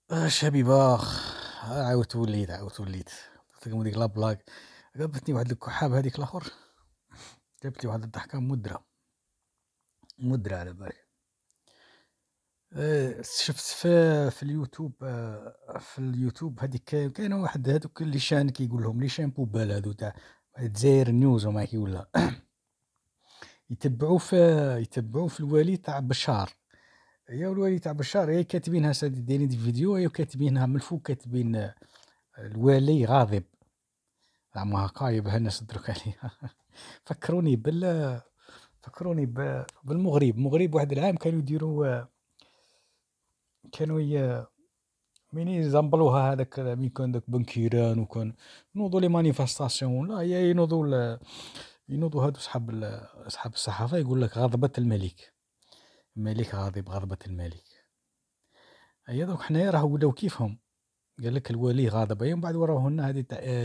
شبيبة عاودت وليت قلت لكم ديك لا بلاك جابتني واحد الكحاب هذيك الاخر. جابت لي واحد الضحكه مدرة على بالي. شفت في اليوتيوب، في اليوتيوب هذيك كاين واحد هذوك اللي شان كيقول لهم لي شان بوبال هذو تاع دزاير نيوز وما كي ولا يتبعوا في الوالي تاع بشار. هي الوالي تاع بشار هي كاتبينها دايرين دي فيديو، هي كاتبينها من الفوق كاتبين الوالي غاضب زعما هكا يبها الناس درك عليها. فكروني بالمغرب واحد العام كانوا يديروا، كانوا منين يزنبلوها هذاك مين كان داك بنكيران وكان ينوضوا لي مانيفاستاسيون لا هي ينوضوا هادو صحاب الصحافة يقول لك غضبة الملك، الملك غاضب غضبة الملك. هي دوك حنايا راه ولاو كيفهم، قال لك الولي غاضب من بعد وراهو لنا هذه تاع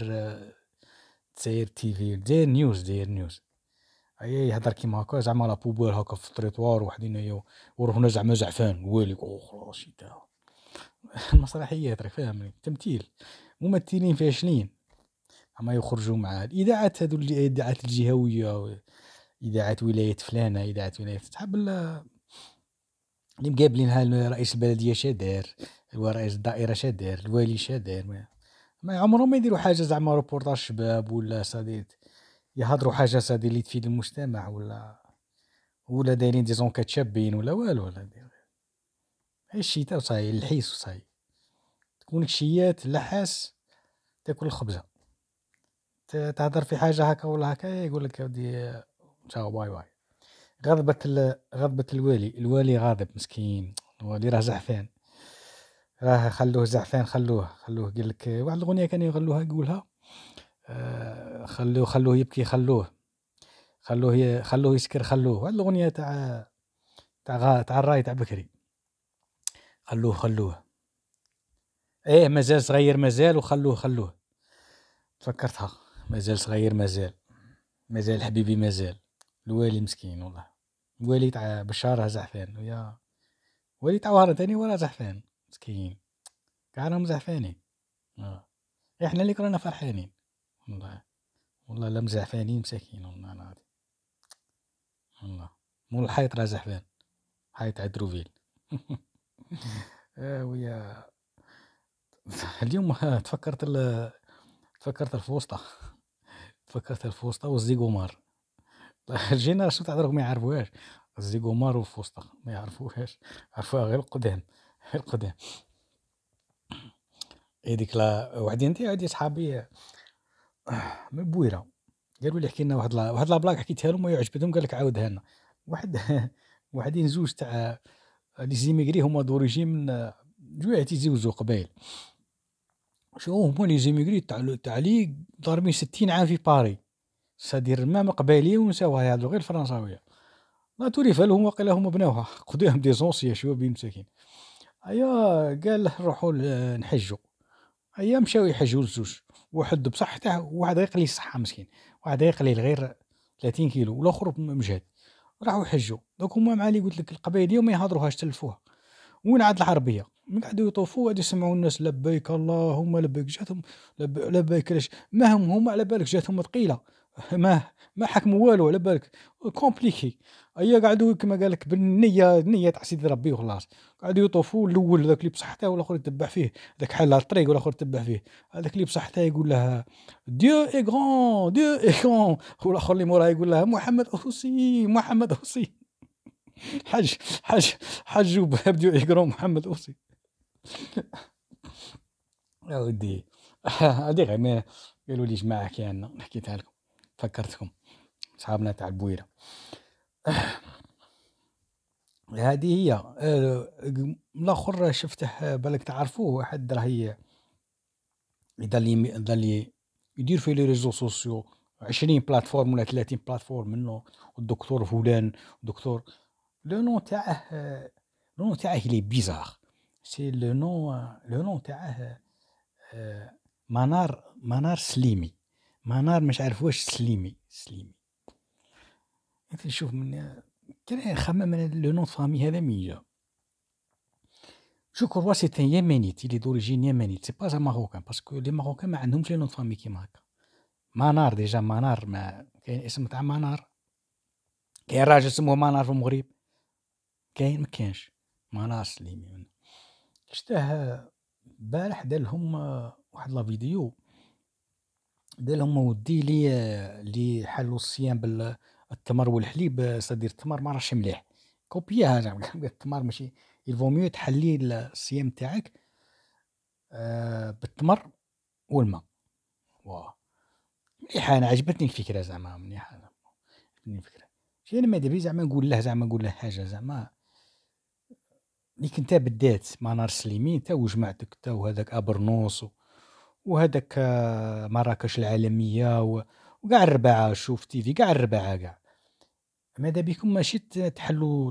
دزاير تيفي دزاير نيوز هي يهضر كيما هكا زعما لا بوبوال هكا في الطريطوار وحدين وروح هنا زعما زعفان الوالي خلاص شتاها. المسرحيات راك فاهمني، تمثيل، ممثلين فاشلين اما يخرجوا مع الاذاعات هذو الاذاعات الجهويه، اذاعات ولايه فلانه، اذاعات ولايه تحب اللي مقابلينها رئيس البلديه شادار، ورئيس الدائره شادار، الوالي شادار، ما عمرهم ما يديروا حاجه زعما روبورتاج شباب ولا صديق يهضروا حاجه صديق اللي تفيد المجتمع ولا دايرين دي زونكات شابين ولا والو ولا داير غير الشيتا وصاي الحيس وصاي تكون كشيات لحاس تاكل الخبزه تهضر في حاجه هكا ولا هكا يقول لك ودي تشاو باي باي. غضبة الوالي غاضب مسكين، الوالي راه زعفان، راه خلوه زعفان، خلوه قال لك واحد الأغنية كانوا يغنوها يقولها خلوه يبكي، خلوه يسكر، واحد الأغنية تاع الراي تاع بكري، خلوه ايه مازال صغير مازال وخلوه تفكرتها، مازال صغير مازال حبيبي مازال. الوالي مسكين والله، الوالي تاع بشار زعفان ويا الوالي تاع وهران تاني وراه زعفان مسكين، كاع راهم زعفانين. احنا اللي كنا فرحانين والله لا مزعفانين مساكين والله العظيم، والله مول الحيط راه زعفان، حيط عدروفيل. ويا اليوم تفكرت الفوسطة، والزيغومار. الجينيراسيون تاع دروك ما يعرفوهاش الزيغومار والفوسطة، ما يعرفوهاش، عرفوها غير القدام، هذيك لا وحدين عندي صحابي من بويره قالوا لي حكي لنا واحد لا بلاك حكيتها لهم وعجبتهم، قال لك عاودها لنا. واحد وحدين زوج تاع لي زيميغري هما دوريجين من جوع تيزوجوا قبايل، شو هما لي زيميغري تاع لي ضاربين 60 عام في باري، سادير ما قبايليه ونساوها يهضروا غير الفرنساويه، لا توريفها لهم واقيلا هما بناوها قداهم دي زونسيا شبابين مساكين. ايا قال له نروحوا نحجوا، ايا مشاو يحجوا الزوج، واحد بصحته وواحد غير قليل الصحه مسكين، واحد غير قليل غير 30 كيلو والاخر مجهد، راحوا يحجوا دوك هما مع اللي قلت لك القبايليه ما يهضروهاش تلفوها، وين عاد العربيه من قعدوا يطوفوا وقعدوا يسمعوا الناس لبيك اللهم لبيك، جاتهم لبيك علاش ما هما على بالك جاتهم ثقيله، ما ما حكموا والو على بالك كومبليكي. ايا قعدوا كما قال لك بالنيه تاع سيدي ربي وخلاص، قعدوا يطوفوا الاول ذاك اللي بصحته والاخر يتبع فيه، ذاك حل على الطريق والاخر يتبع فيه، هذاك اللي بصحته يقول له ديو اي غران ديو اي غران، والاخر اللي موراه يقول له محمد اوسي محمد اوسي. حج حج حج وبداو يقراو محمد اوسي. يا ودي هادي غير ما قالوا لي جماعة كاين حكيتها لكم، فكرتكم صحابنا تاع البويرة. هذه هي الاخر شفته بالك تعرفوه واحد راهي يضل يدير في لي ريزو سوسيو 20 بلاتفورم ولا 30 بلاتفورم منه، والدكتور فلان دكتور لو نون تاعه، لو نون تاعه لي بيزار، سي لو نون تاعه منار سليمي، منار مش عارف واش سليمي انت نشوف من كان خمم من لو نون فامي هذا مين جا، Je crois c'est un yéménite, il est d'origine yéménite, c'est pas un marocain parce que les marocains ما عندهمش les noms de famille كيما هكا. منار ديجا منار ما كاين اسم تاع منار، كاين راجل اسمه منار في المغرب، كاين ما كاينش منار سليمي. شتاه البارح دار لهم واحد لا فيديو، دار لهم ودي لي حلوا الصيام بالتمر والحليب، صدير التمر ما راهش مليح، كوبياها زعما التمر ماشي يلفو ميو تحلي الصيام تاعك بالتمر والماء. واه مليحة، أنا عجبتني الفكرة زعما مليحة، عجبتني الفكرة. شي أنا ماذا بيا زعما نقول له حاجة زعما ليك نتا بالذات منار سليمين تا وجماعتك تا وهذاك أبرنوس وهذاك مراكش العالمية وكاع الرباعة، شوف تيفي كاع الرباعة كاع، ماذا بيكم ماشي تحلوا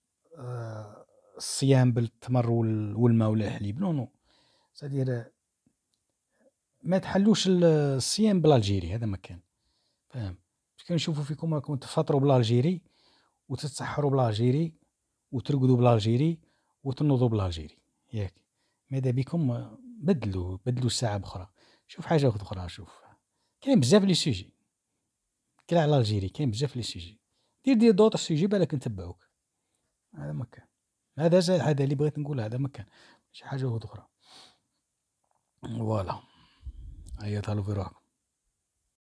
الصيام بالتمر والماء ولا الحليب، نو سادير ما تحلوش الصيام بالالجيري، هذا ما كان فاهم. باش كنشوفوا فيكم راكم تفطروا بالالجيري وتتسحروا بالالجيري وترقدوا بالالجيري وتنوضوا بالالجيري ياك، ماذا بكم بدلوا الساعة بأخرى، شوف حاجة أخرى. شوف كاين بزاف لي سوجي كلا على الجيري، كاين بزاف لي سوجي، دير دوطر سوجي بالك نتبعوك، هذا ما كان. هذا اللي بغيت نقول، هذا ما كان شي حاجة أخرى. فوالا، هيا تهلاو في روحكم.